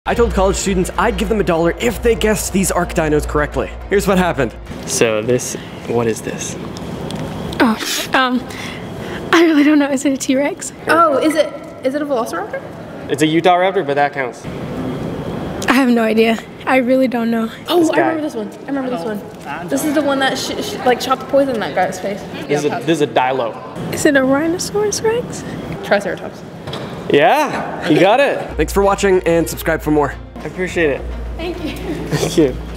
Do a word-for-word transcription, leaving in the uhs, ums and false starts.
I told college students I'd give them a dollar if they guessed these ARK Dinos correctly. Here's what happened. So this, what is this? Oh, um, I really don't know. Is it a T-Rex? Oh, is it, is it a Velociraptor? It's a Utah Raptor, but that counts. I have no idea. I really don't know. Oh, I remember this one. I remember this one. This is the one that sh sh like chopped poison in that guy's face. This, yeah, is, a, this is a Dilo. Is it a Rhinoceros Rex? Triceratops. Yeah, you got it. Thanks for watching and subscribe for more. I appreciate it. Thank you. Thank you.